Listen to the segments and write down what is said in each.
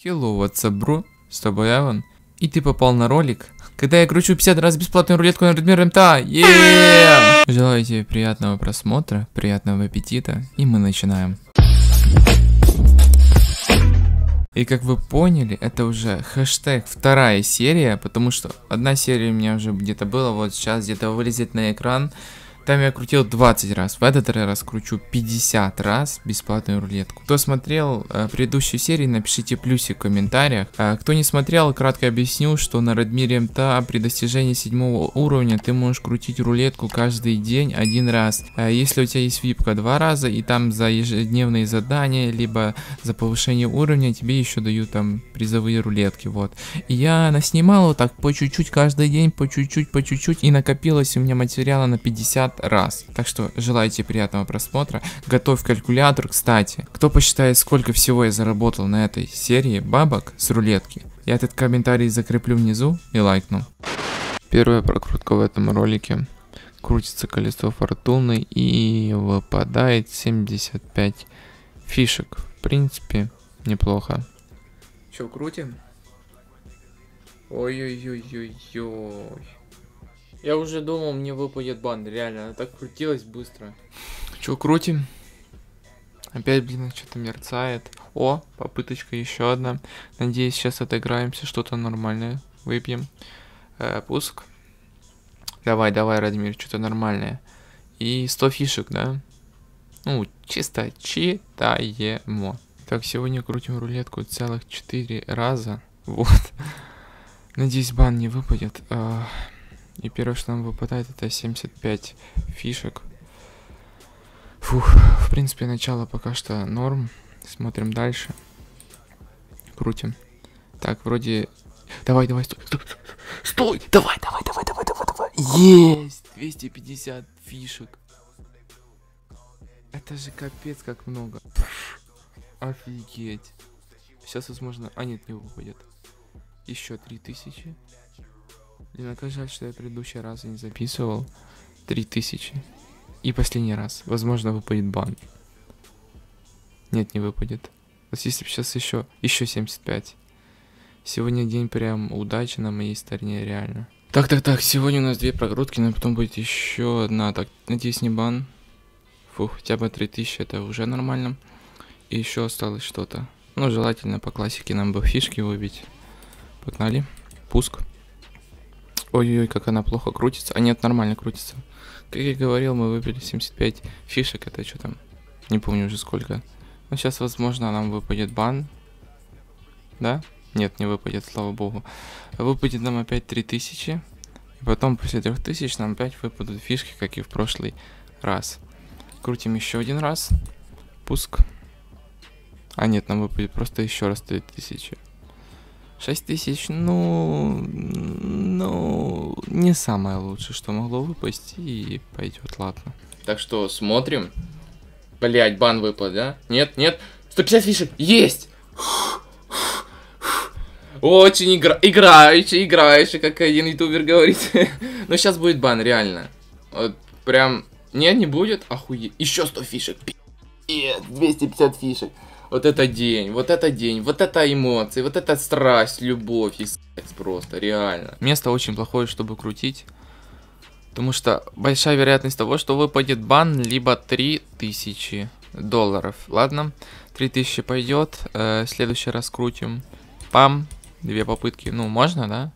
Hello, what's up, bro? С тобой Аван. И ты попал на ролик, когда я кручу 50 раз бесплатную рулетку над размером МТА. Желаю тебе приятного просмотра, приятного аппетита, и мы начинаем. И как вы поняли, это уже хэштег вторая серия, потому что одна серия у меня уже где-то была, вот сейчас где-то вылезет на экран. Там я крутил 20 раз, в этот раз кручу 50 раз бесплатную рулетку. Кто смотрел предыдущую серию, напишите плюсик в комментариях. Кто не смотрел, кратко объясню, что на Радмире МТА при достижении 7 уровня ты можешь крутить рулетку каждый день один раз. Если у тебя есть випка 2 раза, и там за ежедневные задания, либо за повышение уровня тебе еще дают там призовые рулетки, вот. И я наснимал вот так по чуть-чуть каждый день, по чуть-чуть, и накопилось у меня материала на 50 раз. Так что желаю тебе приятного просмотра. Готовь калькулятор. Кстати, кто посчитает, сколько всего я заработал на этой серии бабок с рулетки, я этот комментарий закреплю внизу и лайкну. Первая прокрутка в этом ролике. Крутится колесо фортуны и выпадает 75 фишек. В принципе, неплохо. Че, крутим? Ой-ой-ой-ой-ой. Я уже думал, мне выпадет бан, реально, она так крутилась быстро. Че, крутим? Опять, блин, что-то мерцает. О, попыточка еще одна. Надеюсь, сейчас отыграемся, что-то нормальное выпьем. Пуск. Давай, Радмир, что-то нормальное. И 100 фишек, да? Ну, чисто читаемо. Так, сегодня крутим рулетку целых 4 раза. Вот. Надеюсь, бан не выпадет. И первое, что нам выпадает, это 75 фишек. Фух, в принципе, начало пока что норм. Смотрим дальше. Крутим. Так, вроде... Давай, стой! Давай! Есть! 250 фишек. Это же капец как много. Офигеть. Сейчас, возможно... А, нет, не выпадет. Еще 3000. Блин, как жаль, что я предыдущий раз не записывал. 3000. И последний раз. Возможно, выпадет бан. Нет, не выпадет. Вот если бы сейчас еще 75. Сегодня день прям удачи на моей стороне, реально. Так. Сегодня у нас 2 прокрутки, но потом будет еще одна. Так, надеюсь, не бан. Фух, хотя бы 3000, это уже нормально. И еще осталось что-то. Ну, желательно по классике нам бы фишки выбить. Погнали. Пуск. Ой-ой-ой, как она плохо крутится. А нет, нормально крутится. Как я говорил, мы выбили 75 фишек. Это что там? Не помню уже сколько. Но сейчас, возможно, нам выпадет бан. Да? Нет, не выпадет, слава богу. Выпадет нам опять 3000. И потом после 3000 нам опять выпадут фишки, как и в прошлый раз. Крутим еще один раз. Пуск. А нет, нам выпадет просто еще раз 3000. 6000, ну, не самое лучшее, что могло выпасть, и пойдет, ладно. Так что смотрим. Блять, бан выпал, да? Нет, 150 фишек, есть! Очень играючи, как один ютубер говорит. Но сейчас будет бан, реально. Вот прям, нет, не будет, охуеть. Еще 100 фишек, 250 фишек. Вот это день, вот это эмоции, вот это страсть, любовь и секс просто, реально. Место очень плохое, чтобы крутить. Потому что большая вероятность того, что выпадет бан, либо 3000 долларов. Ладно, 3000 пойдет. Следующий раз крутим. Пам, 2 попытки. Ну, можно,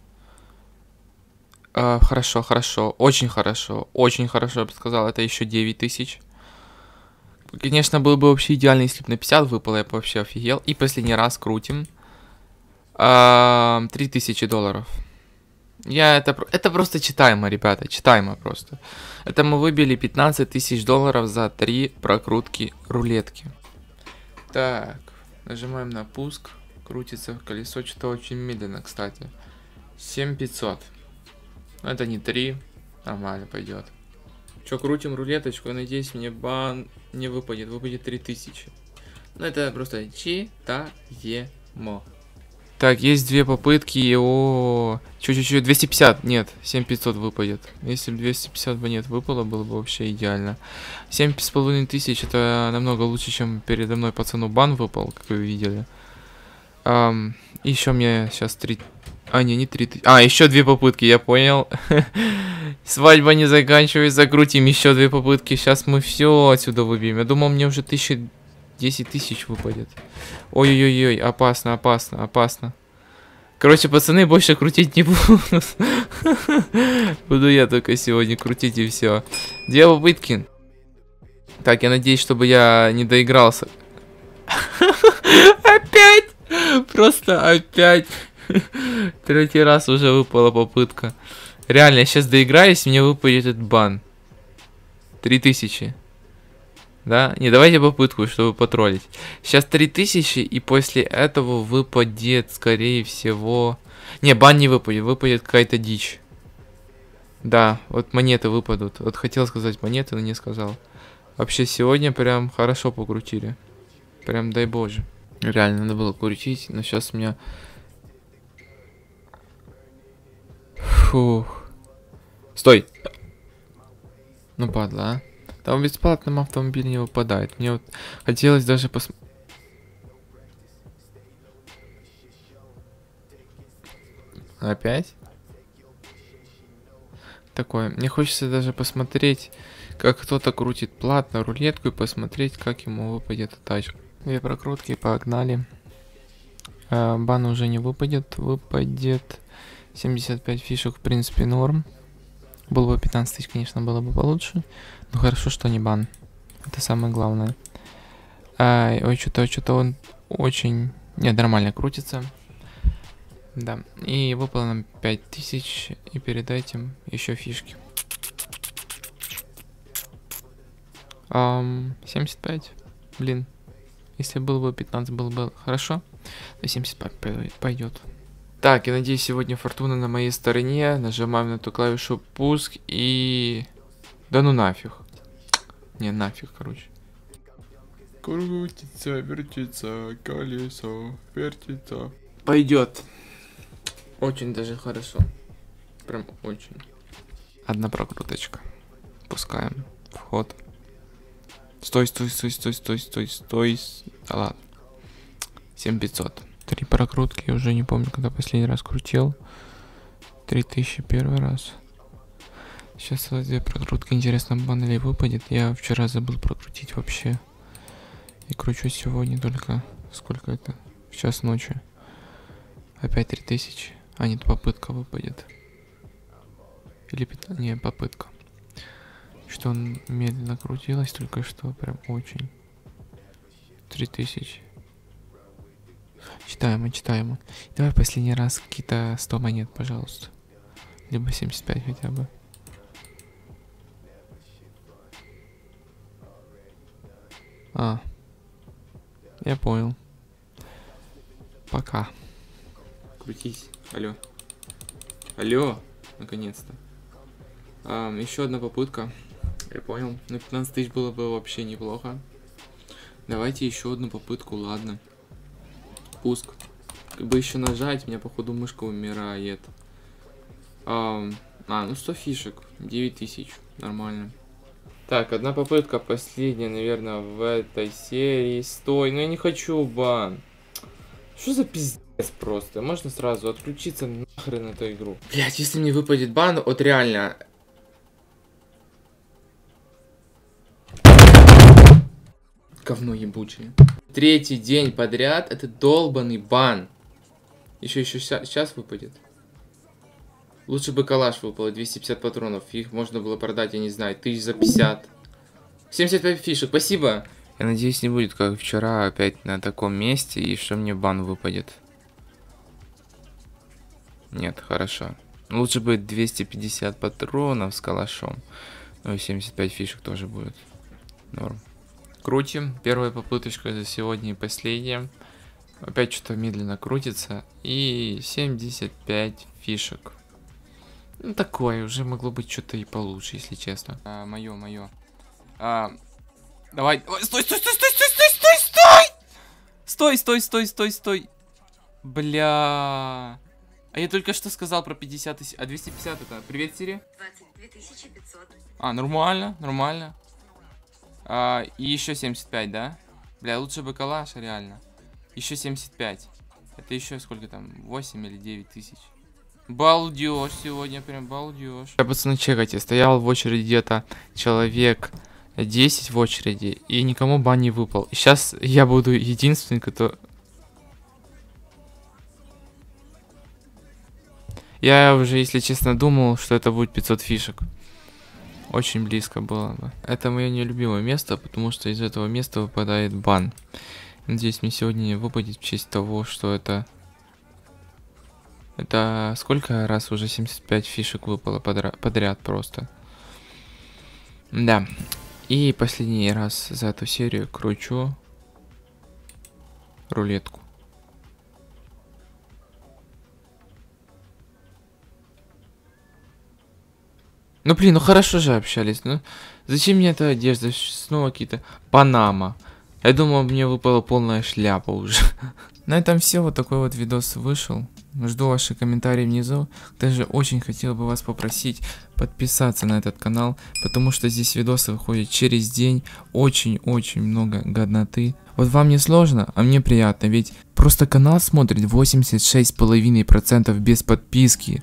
да? Хорошо, очень хорошо, я бы сказал. Это еще 9000. Конечно, было бы вообще идеально, если бы на 50 выпало, я бы вообще офигел. И последний раз крутим. 3000 долларов. Это просто читаемо, ребята, читаемо просто. Это мы выбили 15 тысяч долларов за 3 прокрутки рулетки. Так, нажимаем на пуск. Крутится колесо, что-то очень медленно, кстати. 7500. Это не 3, нормально пойдет. Че, крутим рулеточку, надеюсь, мне бан не выпадет, выпадет 3000. Ну, это просто читаемо. Так, есть 2 попытки, чуть-чуть, 250, нет, 7500 выпадет. Если бы 250 бы нет выпало, было бы вообще идеально. 7500, это намного лучше, чем передо мной пацану бан выпал, как вы видели. Еще мне сейчас 3... А, не 3 А, еще 2 попытки, я понял. Свадьба не заканчивается, закрутим еще 2 попытки. Сейчас мы все отсюда выбьем. Я думал, мне уже 10 тысяч выпадет. Ой-ой-ой, опасно, опасно, опасно. Короче, пацаны, больше крутить не буду. Буду я только сегодня крутить и все. 2 попытки. Так, я надеюсь, чтобы я не доигрался. Опять! Просто опять. 3-й раз уже выпала попытка. Реально, я сейчас доиграюсь, мне выпадет этот бан. 3000. Да? Не, давайте попытку, чтобы потроллить. Сейчас 3000, и после этого выпадет, скорее всего... Не, бан не выпадет, выпадет какая-то дичь. Да, вот монеты выпадут. Вот хотел сказать монеты, но не сказал. Вообще сегодня прям хорошо покрутили. Прям дай боже. Реально надо было крутить, но сейчас у меня... Фух. Стой! Ну падла, а? Там в бесплатном автомобиле не выпадает. Мне вот хотелось даже посмотреть. Опять? Такое. Мне хочется даже посмотреть, как кто-то крутит платно рулетку и посмотреть, как ему выпадет тачка. 2 прокрутки, погнали. Бан уже не выпадет. Выпадет 75 фишек, в принципе, норм. Было бы 15 тысяч, конечно, было бы получше. Но хорошо, что не бан. Это самое главное. Ой, что-то он очень... Нет, нормально крутится. Да. И выпало нам 5000. И перед этим еще фишки. 75. Блин. Если было бы 15, было бы хорошо. 75 пойдет. Так, я надеюсь, сегодня фортуна на моей стороне. Нажимаем на эту клавишу пуск и... Да ну нафиг. Не, нафиг, короче. Крутится, вертится, колесо, вертится. Пойдет. Очень даже хорошо. Прям очень. Одна прокруточка. Пускаем. Вход. Стой. Да ладно. 7500. 3 прокрутки, я уже не помню, когда последний раз крутил. 3000 первый раз. Сейчас 2 прокрутки, интересно, бан или выпадет. Я вчера забыл прокрутить вообще. И кручу сегодня только... Сколько это? В час ночи. Опять 3000. А, нет, попытка выпадет. Или 15... Не, попытка. Что он медленно крутилась только что, прям очень. 3000. Читаемо. Давай последний раз какие-то 100 монет, пожалуйста. Либо 75 хотя бы. Я понял. Пока. Крутись. Алло. Наконец-то. Еще одна попытка. Я понял. На 15 тысяч было бы вообще неплохо. Давайте еще одну попытку, ладно. Пуск. Как бы еще нажать, у меня походу мышка умирает. Ну 100 фишек. 9000. Нормально. Так, одна попытка, последняя, наверное, в этой серии. Стой, ну я не хочу бан. Что за пиздец просто? Можно сразу отключиться нахрен эту игру. Блять, если мне выпадет бан, вот реально... Говно ебучее. 3-й день подряд это долбанный бан. Еще сейчас выпадет. Лучше бы калаш выпало, 250 патронов. Их можно было продать, я не знаю, 1050. 75 фишек, спасибо. Я надеюсь, не будет, как вчера, опять на таком месте, и что мне бан выпадет. Нет, хорошо. Лучше бы 250 патронов с калашом. Ну и 75 фишек тоже будет. Норм. Крутим. Первая попыточка за сегодня и последняя. Опять что-то медленно крутится. И 75 фишек. Ну такое, уже могло быть что-то и получше, если честно. Мое. Давай. Ой, стой! Бля. А я только что сказал про 50 тысяч. А 250 это? Привет, Сири. 22 500. Нормально. И еще 75, да? Бля, лучше бы калаш, реально. Еще 75. Это еще сколько там? 8 или 9 тысяч. Балдеж сегодня, прям балдеж. Я, пацаны, чекайте, стоял в очереди где-то человек 10 в очереди, и никому бан не выпал. И сейчас я буду единственный, кто... Я уже, если честно, думал, что это будет 500 фишек. Очень близко было бы. Это мое нелюбимое место, потому что из этого места выпадает бан. Надеюсь, мне сегодня не выпадет в честь того, что это... Это сколько раз уже 75 фишек выпало подряд просто. Да. И последний раз за эту серию кручу рулетку. Ну блин, ну хорошо же общались. Ну зачем мне эта одежда? Снова какие-то Панама. Я думал, мне выпала полная шляпа уже. На этом все, вот такой вот видос вышел. Жду ваши комментарии внизу. Также очень хотел бы вас попросить подписаться на этот канал, потому что здесь видосы выходят через день. Очень-очень много годноты. Вот вам не сложно, а мне приятно, ведь просто канал смотрит 86,5% без подписки.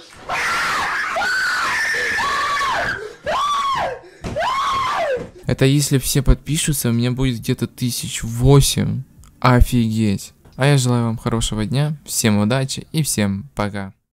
Это если все подпишутся, у меня будет где-то 1008. Офигеть. А я желаю вам хорошего дня, всем удачи и всем пока.